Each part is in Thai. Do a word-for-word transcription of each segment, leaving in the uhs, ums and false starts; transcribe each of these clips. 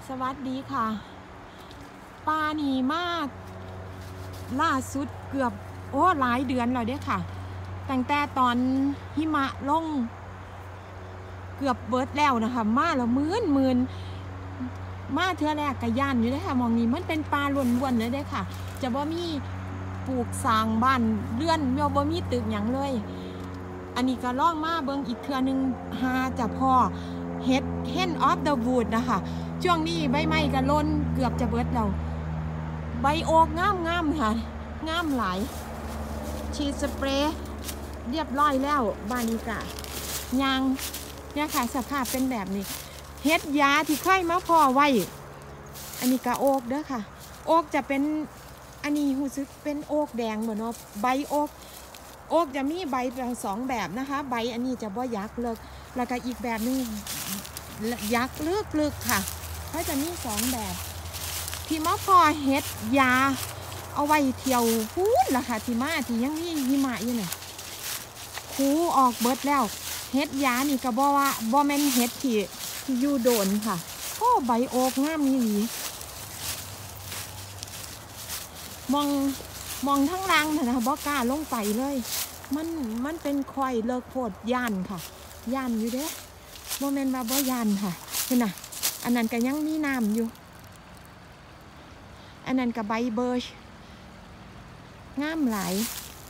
สวัสดีค่ะปลาหนีมากล่าสุดเกือบโอ้หลายเดือนแล้วเด้ค่ะตั้งแต่ตอนหิมะลงเกือบเบิดแล้วนะคะมาแล้วมื่นมื่นมาเทื่อแรกกะย่านอยู่เลยค่ะมองนี้มันเป็นปลาล้วนๆเลยเด้ค่ะจะบ่มีปลูกสร้างบ้านเรือนบ่มีตึกหยังเลยอันนี้ก็ล่องมาเบิ่งอีกเทื่อนึงหาจะพอเฮ็ดเฮ็นออฟเดอะวูดนะคะช่วงนี้ใบไม้ก็ล้นเกือบจะเบิดแล้วใบโอกงามงามค่ะงามหลายฉีดสเปรย์เรียบร้อยแล้วบานิกะยางเนี่ยค่ะสภาพเป็นแบบนี้เฮ็ดยาที่ค่อยมาพอไว้อันนี้ก็โอกเด้อค่ะโอกจะเป็นอันนี้รู้สึกเป็นโอกแดงเหมือนเนาะใบโอกโอกจะมีใบสองแบบนะคะใบอันนี้จะบ่ยักเลิกแล้วก็อีกแบบนึงยักเลือกเลือกค่ะเขาจะมีสองแบบที่มาพอเฮ็ดยาเอาไว้เที่ยวพูดล่ะค่ะที่มาที่ยังมีหิมะอยู่เนี่ยคูออกเบิดแล้วเฮ็ดยานี่ก็บ่ว่าบ่แม่นเฮ็ดที่ที่อยู่โดนค่ะโอ้ใบโอกงามนี่หลีมองมองทั้งรังนะคะบ่กล้าลงไปเลยมันมันเป็นคอยเลิกโพดย่านค่ะย่านอยู่เด้บ่แม่นว่าบ่ย่านค่ะเห็นน่ะอันนั้นก็ยังมีน้ำอยู่อันนั้นก็ใบเบิร์ชงามหลาย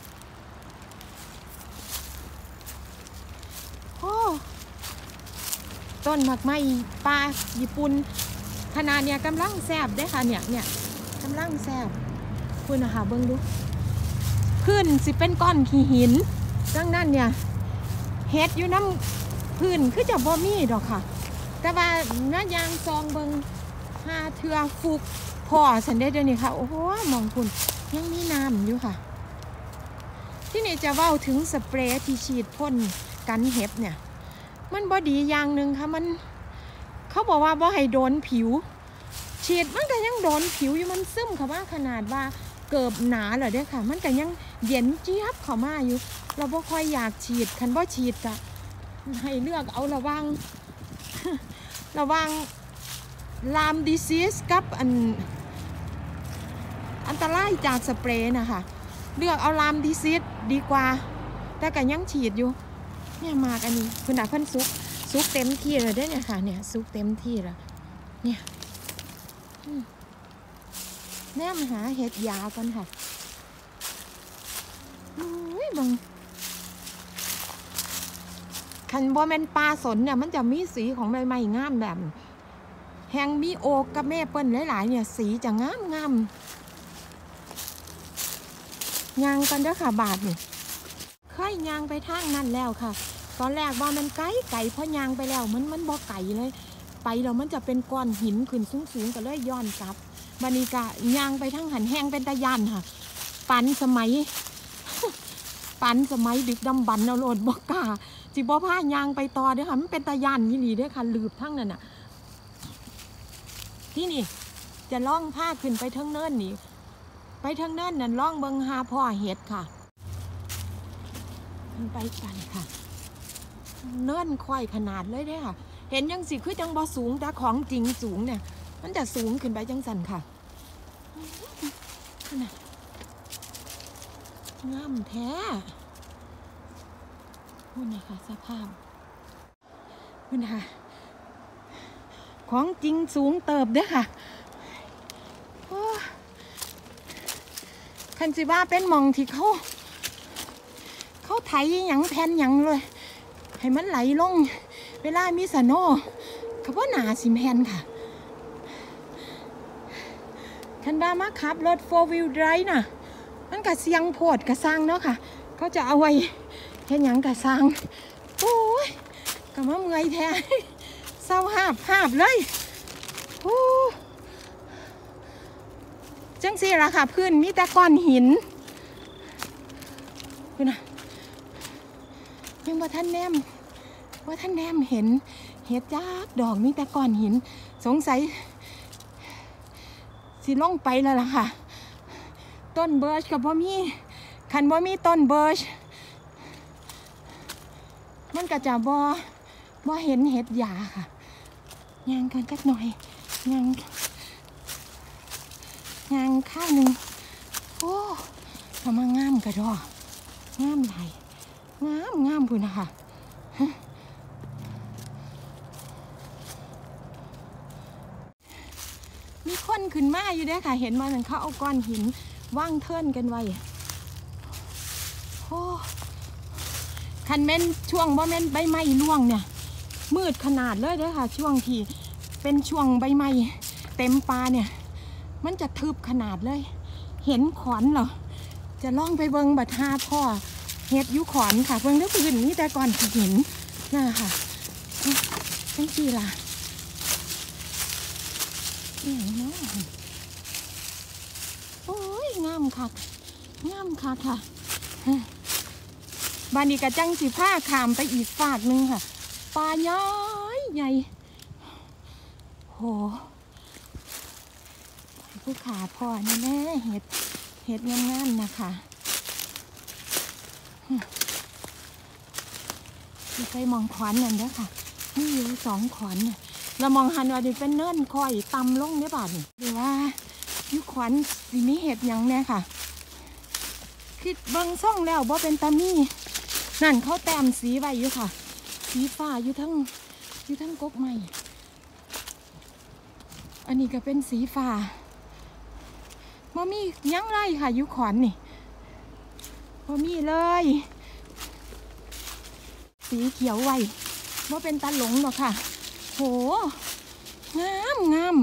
โอ้ต้นหมากไม้ปลาญี่ปุ่นขนาดเนี่ยกำลังแซ่บได้ค่ะเนี่ยเนี่ยกำลังแซ่บคุณนะคะเบิ่งดูพื้นสิเป็นก้อนขี้หินดังนั้นเนี่ยเฮ็ดอยู่น้ำพื้นคือจะบ่มีดอกค่ะแต่ว่าน้ายางซองเบิ่งหาเทือฟุกพอสันได้เดี๋ยวนี้ค่ะโอ้โหมองคุณยังมีน้ำอยู่ค่ะที่นี่จะเว้าถึงสเปรย์ที่ฉีดพ่นกันเห็บเนี่ยมันบ่ดีอย่างหนึ่งค่ะมันเขาบอกว่าบ่ให้โดนผิวฉีดมันก็ยังโดนผิวอยู่มันซึมเข้ามาขนาดว่าเกิบหนาเลยเด้อค่ะมันก็ยังเย็นเจี๊ยบเข้ามาอยู่เราบ่ค่อยอยากฉีดคันบ่ฉีดก็ให้เลือกเอาระวังระวังลามดิซีสกับอันอันตรายจากสเปรย์นะคะเลือกเอาลามดิซีสดีกว่าแต่ก็ยังฉีดอยู่เนี่ยมากอันนี้คุณอาเพิ่นซุกซุกเต็มที่เลยได้เนี่ยค่ะเนี่ยซุกเต็มที่แล้วเนี่ยแนมหาเห็ดยากันค่ะอุ้ยบังคันบ่แม่นปลาสนเนี่ยมันจะมีสีของใบไม้งามแบบแหงมีโอกกับแม่เปิ้ลหลายๆเนี่ยสีจะงามงามยางกันเด้อค่ะบาทนี่เคยยางไปทางนั้นแล้วค่ะตอนแรกว่ามันไกลไก่พอยางไปแล้วมันมันบ่ไก่เลยไปแล้วมันจะเป็นก้อนหินขึ้นสูงๆก็เลยย้อนกลับบัดนี้ก็ยางไปทางหันแห้งเป็นตะยานค่ะปันสมัยปันสมัยดึกดำบรรพ์เอาโลดบ่กล้าจิบ่พายางไปต่อเด้อค่ะมันเป็นตะยานยี่หลีเด้อค่ะลืบทั้งนั้นน่ะที่นี่จะล่องผ้าขึ้นไปทั้งเนินนี่ไปทั้งเนินนั่นล่องเบิงหาพ่อเห็ดค่ะไปกันค่ะเนินค่อยขนาดเลยเด้อค่ะเห็นยังสิคือจังบ่สูงแต่ของจริงสูงเนี่ยมันจะสูงขึ้นไปจังสันค่ะงามแท้คุณนะคะสภาพคุณค่ะของจริงสูงเติบเด้อค่ะคันสิว่าเป็นมองที่เขาเขาไถหยังแผ่นหยังเลยให้มันไหลลงเวลามีสโนว์เขาว่าหนาสิแผ่นค่ะคันว่ามาขับรถ โฟร์ วีล drive น่ะมันก็เสียงโพดกระซังเนาะค่ะเขาจะเอาไว้เห็นหยังกระซังโอ้ยกำลังเงยแท้เศร้าหาบหาบเลยโอ้จังสิล่ะค่ะพื้นมีแต่ก้อนหินคุณน่ะยังว่าท่านแนมว่าท่านแนมเห็นเห็ดจักดอกมีแต่ก้อนหินสงสัยสิลงไปแล้วล่ะค่ะต้นเบิร์ชกับพ่อมีคันพ่อมีต้นเบิร์ชมันก็จะบ่บ่เห็นเห็ดยาค่ะย่างกันจักหน่อยยังยังข้าวหนึ่งโอ้ทำมางามกระดองามไหลงามงามพูนะคะมีคนขึ้นมาอยู่ด้วยค่ะเห็นมาเหมือนเขาเอาก้อนหินว่างเทินกันไว้โอ้คันเม้นช่วงว่าเม้นใบไม้ร่วงเนี่ยมืดขนาดเลยเด้อค่ะช่วงที่เป็นช่วงใบไม้เต็มปลาเนี่ยมันจะทึบขนาดเลยเห็นขอนเหรอจะล่องไปเบิงบัดฮาพ่อเห็ดยุขอนค่ะเบิงแล้วพื้นนี้แต่ก่อนที่เห็นน่ะค่ะไม่กี่ล่ะนี่เนาะโอ้ยงามค่ะงามค่ะค่ะบานนี้กระจังสีผ้าขามไปอีกฝากนึงค่ะปลาย้อยใหญ่โหผู้ขาพ่อนี่แม่เห็ดเห็ดงามๆนะคะที่ไปมองขวานนั่นเด้อค่ะนี่อยู่สองขวานเนี่ยเรามองหันว่าเป็นเนิ่นคอยตำลงได้ป่ะนี่หรือว่ายุขวัญสีนี้เห็ดยังเนี่ยค่ะคือเบิ้งซ่องแล้วบ่เป็นตามี่นั่นเขาแต้มสีไว้อยู่ค่ะสีฟ้าอยู่ทั้งอยู่ทั้งกกไม้อันนี้ก็เป็นสีฟ้าบ่มียังไรค่ะยุขวัญนี่บ่มีเลยสีเขียวไว้บ่เป็นตาหลงหรอกค่ะโหงามงาม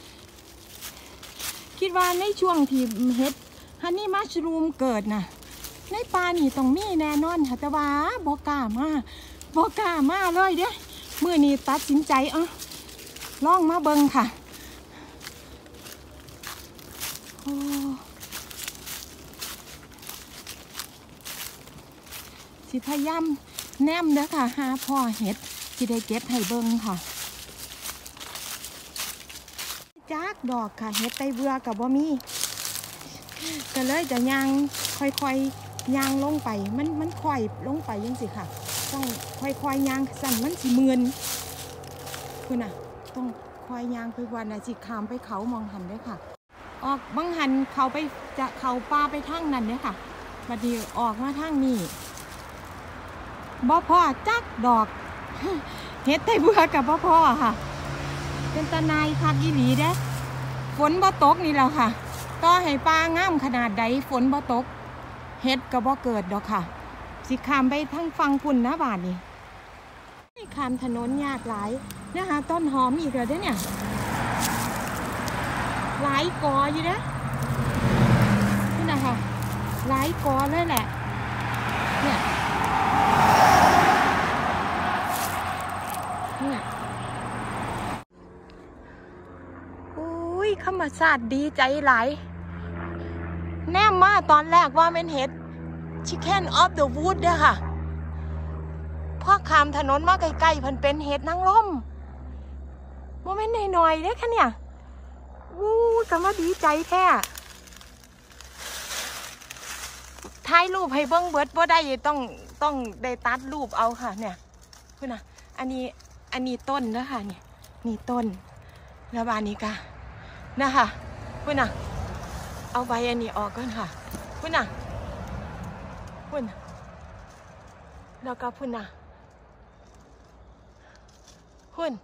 คิดว่าในช่วงที่เห็ดฮันนี่มัชรูมเกิดนะในปลานี่ต้องมีแน่นอนค่ะแต่ว่าบอกล้ามาบอกล้ามาเลยเด้เมื่อนี้ตัดสินใจเออลองมาเบิ่งค่ะโอ้สิพยายามแนมเด้อค่ะหาพ่อเห็ดที่ได้เก็บให้เบิ่งค่ะจากดอกค่ะเห็ดไตเบื่อกับบ่มีก็เลยจะยางค่อยๆยางลงไปมันมันค่อยลงไปยังสิค่ะต้องค่อยๆยางสั่นมันสิมืนคุณน่ะต้องคอยยางไปวันน่ะสิขามไปเขามองหันด้วยค่ะออกบางหันเขาไปจะเขาปลาไปทางนั้นเนี่ยค่ะบัดนี้ออกมาทางนี้บ่พ่อจักดอกเห็ดไตเบื่อกับบ่พ่อค่ะเป็นตาในคักอีหลีเด้ฝนบ่ตกนี่แล้วค่ะต่อให้ปลางามขนาดใดฝนบ่ตกเห็ดก็บ่เกิดดอกค่ะสิขามไปทั้งฟังพุ่นนะบาดนี้ขามถนนยากหลายนะคะต้นหอมอีกแล้วเนี่ยหลายกออยู่นะนี่นะคะหลายกอเลยแหละเนี่ยเนี่ยธรรมชาติดีใจหลายแนมมาตอนแรกว่าเป็นเห็ด Chicken of the Wood เด้อค่ะพอข้ามถนนมาใกล้ๆเพิ่นเป็นเห็ดนางรมโมเมนต์หน่อยๆเด้อค่ะเนี่ยวู้ก็มาดีใจแท้ถ่ายรูปให้เบิ่งเบิดบ่ได้ต้องต้องได้ตัดรูปเอาค่ะเนี่ยคุณน่ะอันนี้อันนี้ต้นเด้อค่ะเนี่ยนี่ต้นแล้วบานนี้ก็นะคะคุณน่ะเอาใบอันนี้ออกก่อนค่ะคุณน่ะคุณแล้วก็คุณน่ะคุณ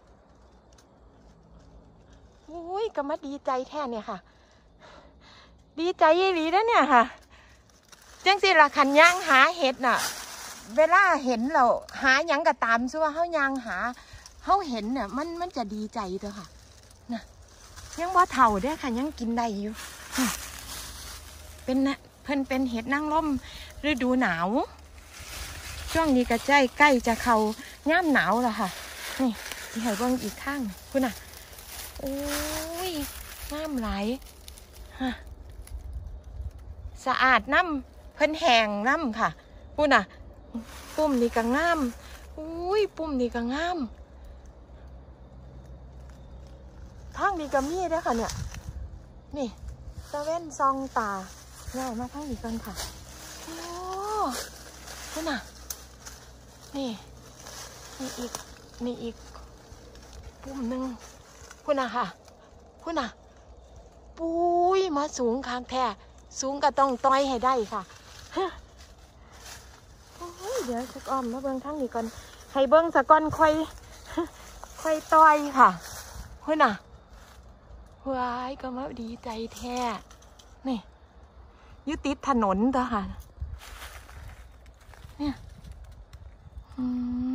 อุ้ยก็มาดีใจแท้เนี่ยค่ะดีใจยี่หลีนะเนี่ยค่ะจังสิละขันย่างหาเห็ดน่ะเวลาเห็นเราหายังก็ตามซัวเขาย่างหาเขาเห็นเนี่ยมันมันจะดีใจเถอะค่ะนะยังว่าเถ่าเด้อค่ะยังกินได้อยู่เป็นนะเพิ่นเป็นเห็ดนางรมฤดูหนาวช่วงนี้ก็ใกล้ใกล้จะเข้าย่ามหนาวแล้วค่ะนี่ที่ให้เบิ่งอีกข้างคุณน่ะโอ้ยน้ำไหลฮะสะอาดน้ำเพิ่นแห้งน้ำค่ะคุณน่ะปุ่มนี่ก็งามอุ้ยปุ่มนี่ก็งามทางนี้ก็มีเด้อค่ะเนี่ยนี่ตะเว้นซองตาง่ายมาทางนี้กันค่ะโอ้คุณน่ะนี่นี่อีกนี่อีกปุ่มหนึ่งคุณน่ะค่ะพุ่นน่ะปุ้ยมาสูงคักแท้สูงก็ต้องต่อยให้ได้ค่ะโอ้ยเดี๋ยวสักอ้อมมาเบิ่งทางนี้ก่อนให้เบิ่งสักก่อนค่อยค่อยต่อยค่ะพุ่นน่ะว้ายก็มาดีใจแท้นี่อยู่ติดถนนต่อค่ะเนี่ยอืม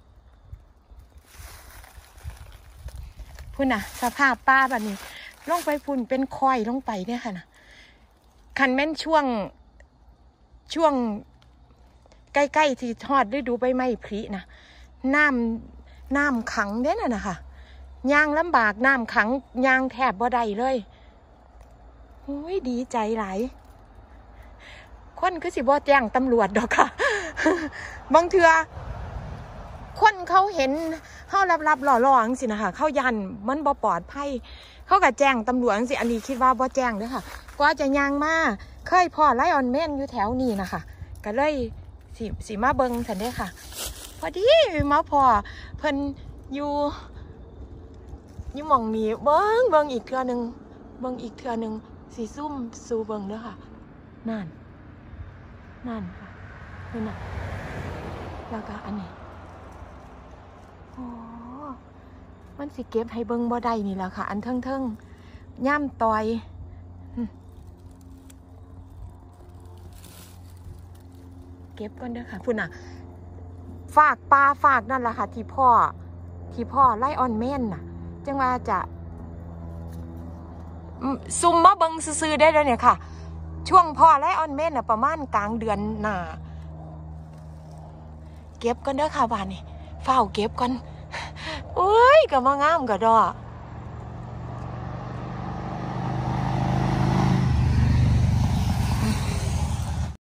พุ่นน่ะสภาพป้าแบบนี้ลงไปพุ่นเป็นคอยลงไปเนี่ยค่ะนะคันแม่นช่วงช่วงใกล้ๆที่ทอดฤดูใบไม้ผลินะน้ำน้ำขังเด้น่ะนะคะย่างลำบากน้ำขังย่างแทบบ่ได้เลยโอ้ยดีใจหลายคนคือสิบ่แจ้งตำรวจดอกค่ะ บางเทื่อคนเขาเห็นเขารับๆหล่อๆจังสินะคะเขายันมันบ่ปลอดภัยเขาก็แจ้งตำรวจจังสิอันนี้คิดว่าบ่แจ้งเด้อค่ะก็จะย่างมาเคยพ่อไลออนแมนอยู่แถวนี้นะคะก็เลยสิสิมาเบิ่งซั่นเด้อค่ะพอดีมาพ่อเพิ่นอยู่อยู่หม่องนี้เบิ่งเบิ่งอีกเทื่อนึงเบิ่งอีกเทื่อนึงสิซุ่มสู่เบิ่งเด้อค่ะนั่นนั่นค่ะนี่น่ะแล้วก็อันนี้โอ้มันสิเก็บให้เบิ่งบ่ได้นี่แหละค่ะอันเทิงๆย่ำต่อยเก็บก่อนเด้อค่ะพุ่นน่ะฝากปลาฝากนั่นแหละค่ะที่พ่อที่พ่อไล่ออนแม่นน่ะจังว่าจะซุ่มมาเบิ่งซื่อๆได้แล้วเนี่ยค่ะช่วงพ่อไล่ออนแม่นน่ะประมาณกลางเดือนหน้าเก็บก่อนเด้อค่ะบ้านนี้เฝ้าเก็บก่อนโอ้ยก็มางามก็ดอ